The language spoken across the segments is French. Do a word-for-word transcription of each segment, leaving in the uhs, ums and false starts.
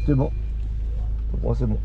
C'est bon. Pour moi, c'est bon.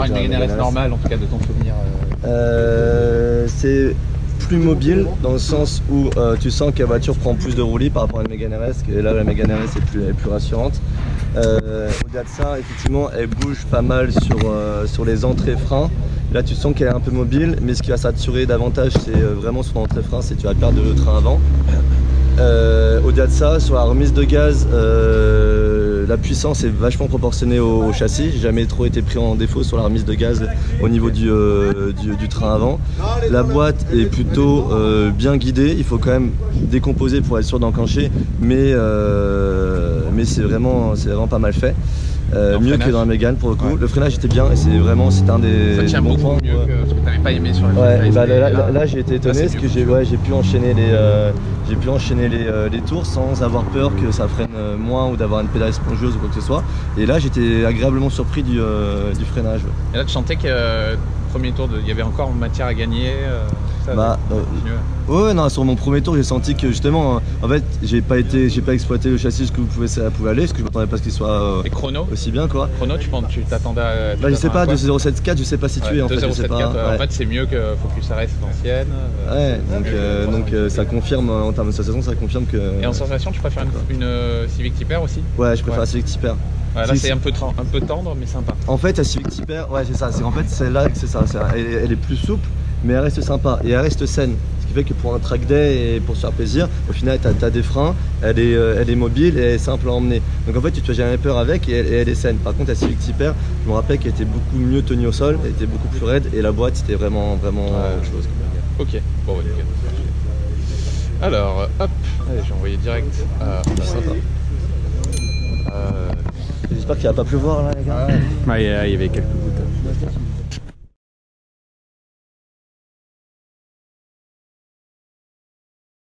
par une Mégane R S normale, en tout cas de ton souvenir euh... Euh, c'est plus mobile dans le sens où euh, tu sens que la voiture prend plus de roulis par rapport à une Mégane R S, que là la Mégane R S est plus, est plus rassurante. Euh, Au-delà de ça, effectivement, elle bouge pas mal sur, euh, sur les entrées freins. Là tu sens qu'elle est un peu mobile, mais ce qui va saturer davantage, c'est euh, vraiment sur l'entrée frein, c'est que tu vas perdre le train avant. Euh, Au-delà de ça, sur la remise de gaz, euh, la puissance est vachement proportionnée au, au châssis. J'ai jamais trop été pris en défaut sur la remise de gaz au niveau du, euh, du, du train avant. La boîte est plutôt euh, bien guidée. Il faut quand même décomposer pour être sûr d'enclencher, mais, euh, mais c'est vraiment, c'est vraiment pas mal fait. Euh, mieux freinage. Que dans la Mégane pour le coup. Ouais. Le freinage était bien et c'est vraiment c'est un des, ça tient des bons beaucoup points. Mieux ouais. que ce que tu n'avais pas aimé sur la ouais, bah, là, là, là, là j'ai été étonné parce que j'ai ouais, j'ai pu enchaîner les euh, j'ai pu enchaîner les, euh, les tours sans avoir peur que ça freine euh, moins ou d'avoir une pédale spongieuse ou quoi que ce soit. Et là j'étais agréablement surpris du, euh, du freinage. Ouais. Et là tu sentais que euh, premier tour, il y avait encore matière à gagner. Euh, ça, bah, euh, ouais, non, sur mon premier tour, j'ai senti que justement, en fait, j'ai pas été, j'ai pas exploité le châssis jusqu'où pouvait, ça pouvait aller, parce que je m'attendais pas à ce qu'il soit euh, chrono aussi bien, quoi. Chrono, tu penses, tu t'attendais à. Bah, je sais pas, deux zéro sept quatre, je sais pas situer ouais, en fait. Je sais pas, ouais. En fait, c'est mieux que Focus R S l'ancienne. Ouais, donc, euh, donc euh, ça confirme en termes de sensation, ça confirme que. Et en sensation, tu préfères une, une euh, Civic Type R aussi? Ouais, je préfère ouais. la Civic Type R. Ouais, là c'est un peu, un peu tendre mais sympa. En fait la Civic Type R, ouais c'est ça, c'est en fait celle-là, c'est ça, elle, elle est plus souple mais elle reste sympa et elle reste saine. Ce qui fait que pour un track day et pour se faire plaisir, au final tu as, as des freins, elle est, euh, elle est mobile et elle est simple à emmener. Donc en fait tu n'as jamais peur avec et elle, et elle est saine. Par contre la Civic Type R, je me rappelle qu'elle était beaucoup mieux tenue au sol, elle était beaucoup plus raide et la boîte c'était vraiment, vraiment ouais. autre chose. Ok, bon ouais, nickel. Alors hop, allez j'ai envoyé direct à... C'est sympa. Euh... J'espère qu'il va pas pleuvoir là les gars. Ouais, il y avait quelques